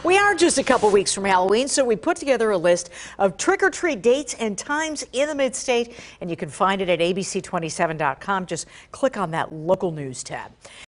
We are just a couple weeks from Halloween, so we put together a list of trick-or-treat dates and times in the Mid-State, and you can find it at abc27.com. Just click on that local news tab.